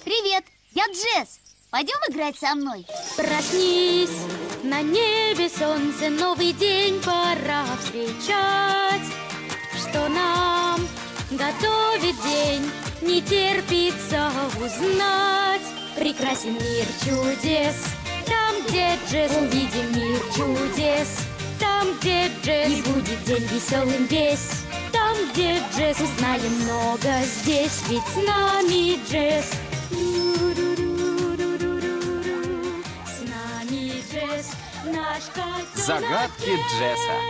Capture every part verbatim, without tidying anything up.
Привет, я Джесс. Пойдем играть со мной? Проснись, на небе солнце, новый день пора встречать. Что нам готовит день, не терпится узнать. Прекрасен мир чудес, там, где Джесс. Увидим мир чудес, там, где Джесс. И будет день веселым весь, там, где Джесс. Узнаем много здесь, ведь с нами Джесс. С нами Джесс, наш котенок. Загадки Джесса.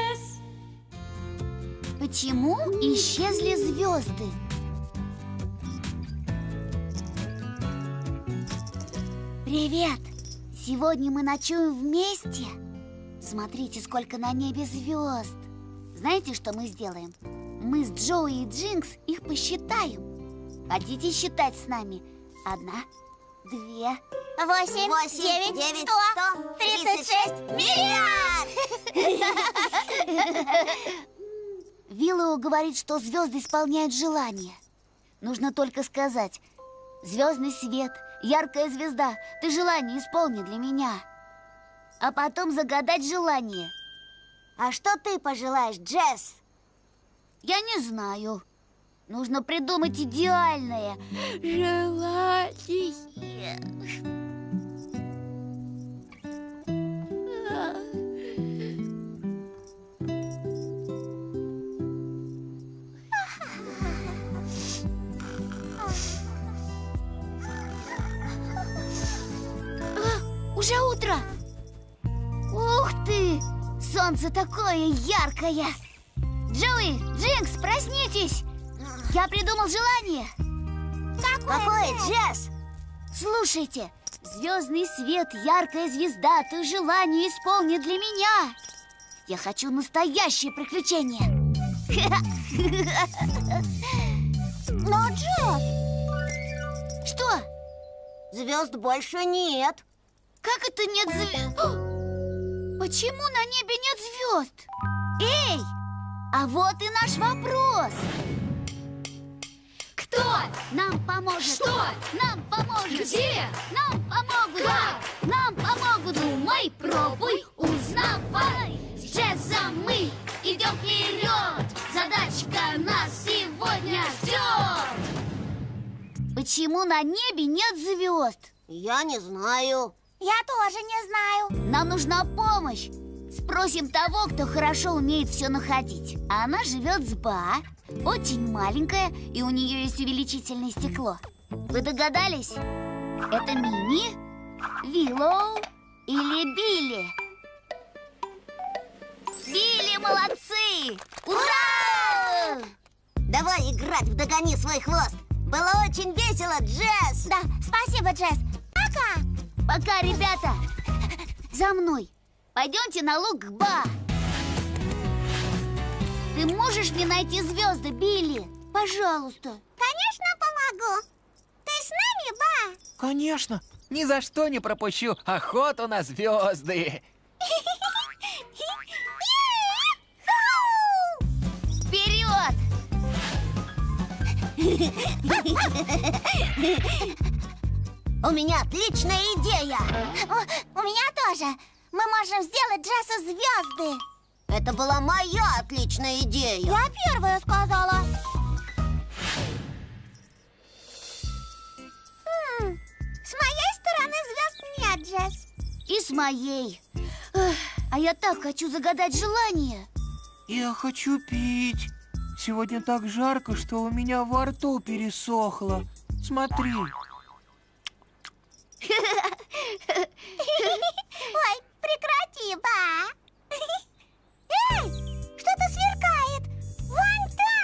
Почему исчезли звезды? Привет! Сегодня мы ночуем вместе. Смотрите, сколько на небе звезд. Знаете, что мы сделаем? Мы с Джоуи и Джинкс их посчитаем. Хотите считать с нами? Одна, две, Восемь, Восемь, девять, девять, сто, сто, тридцать шесть, миллиард! Виллоу говорит, что звезды исполняют желания. Нужно только сказать: звездный свет, яркая звезда, ты желание исполни для меня. А потом загадать желание. А что ты пожелаешь, Джесс? Я не знаю. Нужно придумать идеальное желание. Уже утро! Ух ты! Солнце такое яркое! Джоуи, Джинкс, проснитесь! Я придумал желание! Какое, Джесс? Слушайте! Звездный свет, яркая звезда, ты желание исполни для меня! Я хочу настоящее приключение! Но, Джесс, Что? звезд больше нет. Как это нет звезд? Почему на небе нет звезд? Эй! А вот и наш вопрос! Кто? Нам поможет! Что? Нам поможет! Где? Нам помогут! Как? Нам помогут! Думай, пробуй, узнавай! С Джессом мы идем вперед! Задачка нас сегодня ждет! Почему на небе нет звезд? Я не знаю. Я тоже не знаю. Нам нужна помощь. Спросим того, кто хорошо умеет все находить. А она живет с Ба, очень маленькая, и у нее есть увеличительное стекло. Вы догадались? Это Мими, Виллоу или Билли? Билли, молодцы! Ура! Давай играть в «Догони свой хвост». Было очень весело, Джесс. Да, спасибо, Джесс. Пока. Пока, ребята. За мной. Пойдемте на луг к Ба. Ты можешь мне найти звезды, Билли? Пожалуйста. Конечно, помогу. Ты с нами, Ба? Конечно, ни за что не пропущу охоту на звезды. Вперед! У меня отличная идея. О, у меня тоже. Мы можем сделать Джессу звезды. Это была моя отличная идея. Я первая сказала. Хм, с моей стороны звезд нет, Джесс. И с моей. Эх, а я так хочу загадать желание. Я хочу пить. Сегодня так жарко, что у меня во рту пересохло. Смотри. Ой, прекрати, Ба. Эй, что-то сверкает. Вон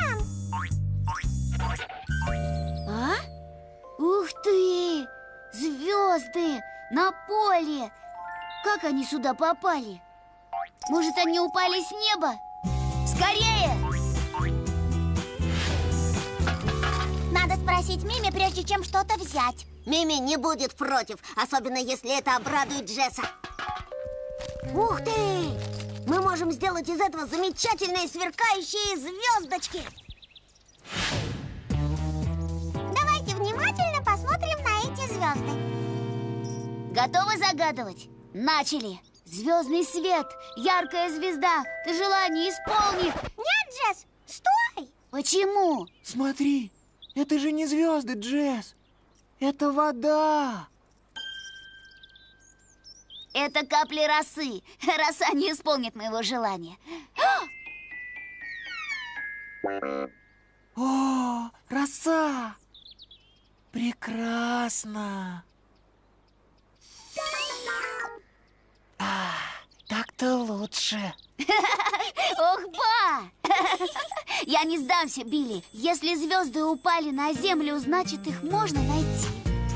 там. А? Ух ты! Звезды на поле! Как они сюда попали? Может, они упали с неба? Скорее! Надо спросить Мими, прежде чем что-то взять. Мими не будет против, особенно если это обрадует Джесса. Ух ты! Мы можем сделать из этого замечательные сверкающие звездочки. Давайте внимательно посмотрим на эти Готовы загадывать? Начали! Звездный свет, яркая звезда, ты желание исполни. Нет, Джесс, стой! Почему? Смотри, это же не звезды, Джесс. Это вода. Это капли росы. Роса не исполнит моего желания. О, роса! Прекрасно! А, так-то лучше. Ох, ба! Я не сдамся, Билли. Если звезды упали на землю, значит, их можно найти.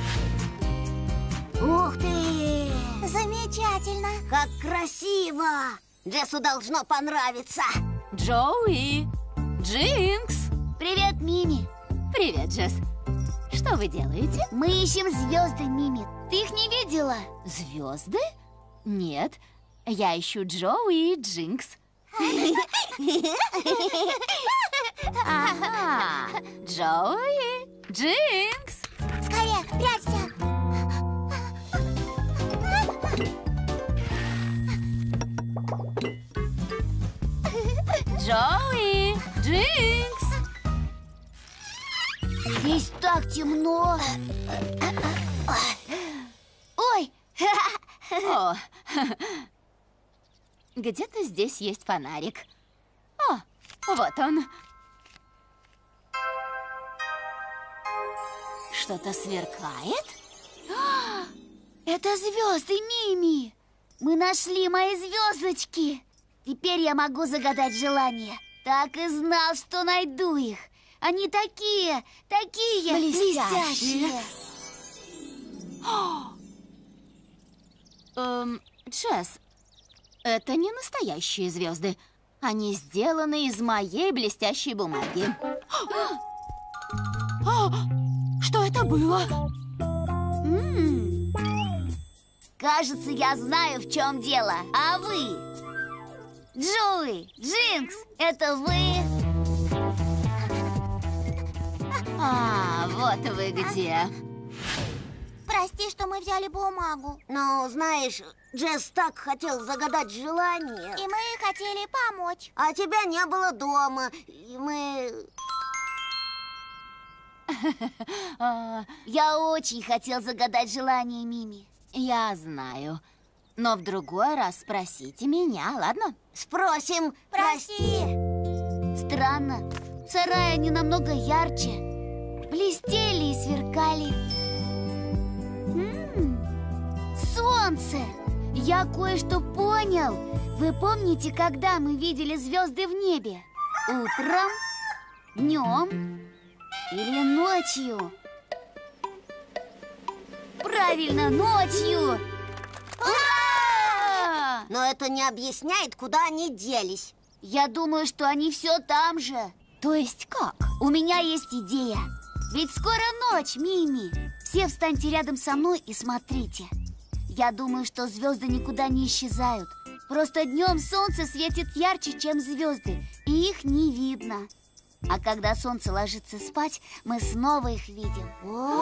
Ух ты! Замечательно! Как красиво! Джессу должно понравиться. Джоуи! Джинкс! Привет, Мими. Привет, Джесс. Что вы делаете? Мы ищем звезды, Мими. Ты их не видела? Звезды? Нет, я ищу Джоуи и Джинкс. Ага, Джоуи, Джинкс. Скорее, прячься! Джоуи, Джинкс. Здесь так темно. Ой! О, где-то здесь есть фонарик. О, вот он. Что-то сверкает? Это звезды, Мими. Мы нашли мои звездочки. Теперь я могу загадать желание. Так и знал, что найду их. Они такие, такие Блестящие. блестящие. Эм, Джесс, это не настоящие звезды. Они сделаны из моей блестящей бумаги. О, что это было? М. Кажется, я знаю, в чем дело. А вы? Джоуи, Джинкс, это вы? А, вот вы где. Прости, что мы взяли бумагу. Ну, знаешь, Джесс так хотел загадать желание. И мы хотели помочь. А тебя не было дома, и мы... А, Я очень хотел загадать желание, Мими. я знаю. Но в другой раз спросите меня, ладно? Спросим. Прости. Странно. В сарае они намного ярче. Блестели и сверкали. М, солнце! Я кое-что понял. Вы помните, когда мы видели звезды в небе? Утром, днем или ночью? Правильно, ночью! Ура! Но это не объясняет, куда они делись. Я думаю, что они все там же. То есть как? У меня есть идея. Ведь скоро ночь, Мими. Все встаньте рядом со мной и смотрите. Я думаю, что звезды никуда не исчезают. Просто днем солнце светит ярче, чем звезды, и их не видно. А когда солнце ложится спать, мы снова их видим.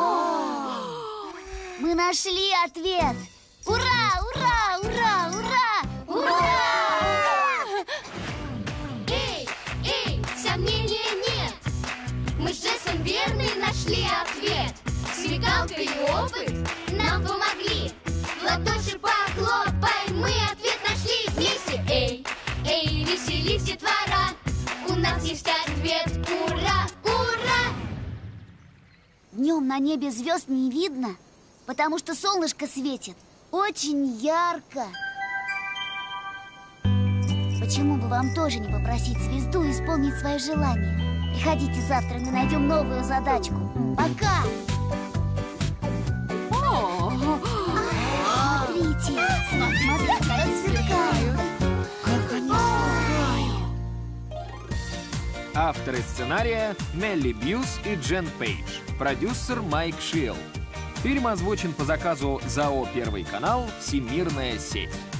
Мы нашли ответ! Ура! Ура! Ура! Ура! Ура! Эй, эй, сомнения нет. Мы с Джессом верный нашли ответ. Смекалка и опыт нам помогли. В ладоши похлопай, мы ответ нашли вместе. Эй, эй, веселись, детвора. У нас есть ответ. Ура, ура! Днем на небе звезд не видно, потому что солнышко светит очень ярко. Почему бы вам тоже не попросить звезду исполнить свое желание? Приходите завтра, мы найдем новую задачку. Пока! Смотрите, смотрите, как сверкают. Как они сверкают. Авторы сценария Нелли Бьюс и Джен Пейдж. Продюсер Майк Шилл. Фильм озвучен по заказу ЗАО «Первый канал. Всемирная сеть».